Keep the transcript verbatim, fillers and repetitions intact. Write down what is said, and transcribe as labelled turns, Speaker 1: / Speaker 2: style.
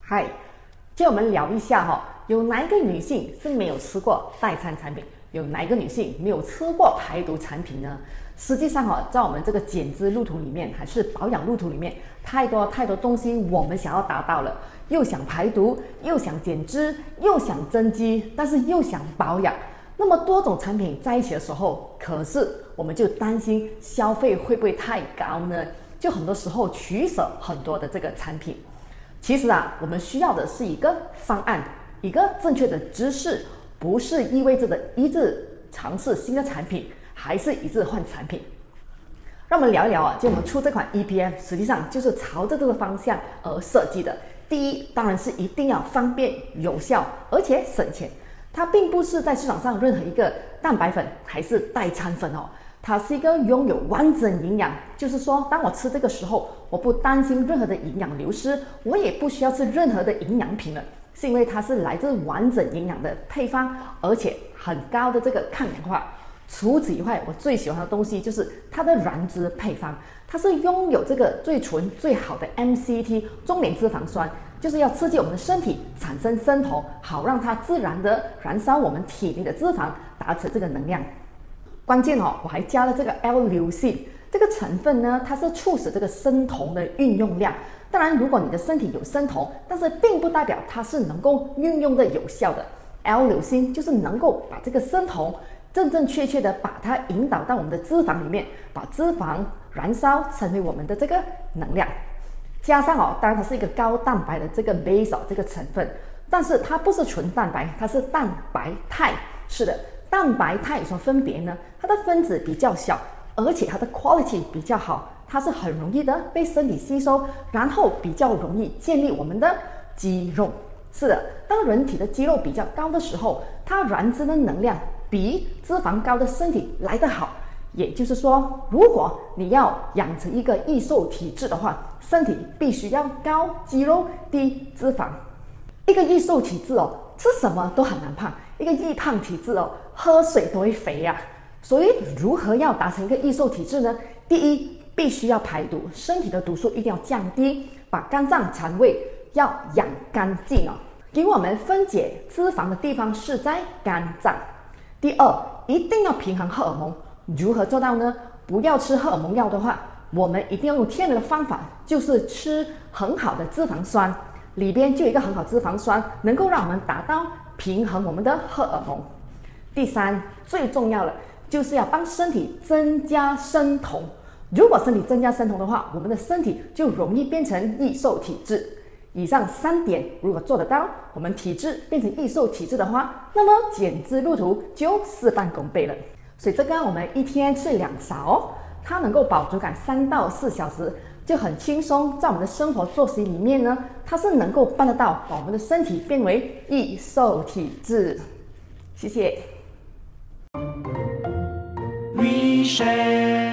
Speaker 1: 嗨，就我们聊一下哈、哦，有哪一个女性是没有吃过代餐产品？有哪一个女性没有吃过排毒产品呢？实际上哈、哦，在我们这个减脂路途里面，还是保养路途里面，太多太多东西我们想要达到了，又想排毒，又想减脂，又想增肌，但是又想保养。那么多种产品在一起的时候，可是我们就担心消费会不会太高呢？就很多时候取舍很多的这个产品。其实啊，我们需要的是一个方案，一个正确的知识，不是意味着的一直尝试新的产品，还是一直换产品。让我们聊一聊啊，就我们出这款 E P F， 实际上就是朝着这个方向而设计的。第一，当然是一定要方便、有效，而且省钱。它并不是在市场上任何一个蛋白粉还是代餐粉哦。它是一个拥有完整营养，就是说，当我吃这个时候，我不担心任何的营养流失，我也不需要吃任何的营养品了，是因为它是来自完整营养的配方，而且很高的这个抗氧化。除此以外，我最喜欢的东西就是它的燃脂配方，它是拥有这个最纯最好的 M C T 中链脂肪酸，就是要刺激我们的身体产生生酮，好让它自然的燃烧我们体内的脂肪，达成这个能量。关键哦，我还加了这个 L-leucine 这个成分呢，它是促使这个生酮的运用量。当然，如果你的身体有生酮，但是并不代表它是能够运用的有效的。L-leucine 就是能够把这个生酮正正确确的把它引导到我们的脂肪里面，把脂肪燃烧成为我们的这个能量。加上哦，当然它是一个高蛋白的这个 base 这个成分，但是它不是纯蛋白，它是蛋白肽。是的。蛋白肽有什么分别呢？它的分子比较小，而且它的 quality 比较好，它是很容易的被身体吸收，然后比较容易建立我们的肌肉。是的，当人体的肌肉比较高的时候，它燃脂的能量比脂肪高的身体来得好。也就是说，如果你要养成一个易瘦体质的话，身体必须要高肌肉低脂肪。一个易瘦体质哦，吃什么都很难胖；一个易胖体质哦，喝水都会肥呀、啊。所以，如何要达成一个易瘦体质呢？第一，必须要排毒，身体的毒素一定要降低，把肝脏、肠胃要养干净哦。给我们分解脂肪的地方是在肝脏。第二，一定要平衡荷尔蒙。如何做到呢？不要吃荷尔蒙药的话，我们一定要用天然的方法，就是吃很好的脂肪酸。里边就有一个很好脂肪酸，能够让我们达到平衡我们的荷尔蒙。第三，最重要的就是要帮身体增加生酮。如果身体增加生酮的话，我们的身体就容易变成易瘦体质。以上三点如果做得到，我们体质变成易瘦体质的话，那么减脂路途就事半功倍了。所以这个我们一天吃两勺，它能够饱足感三到四小时。就很轻松，在我们的生活作息里面呢，它是能够办得到，把我们的身体变为易瘦体质。谢谢。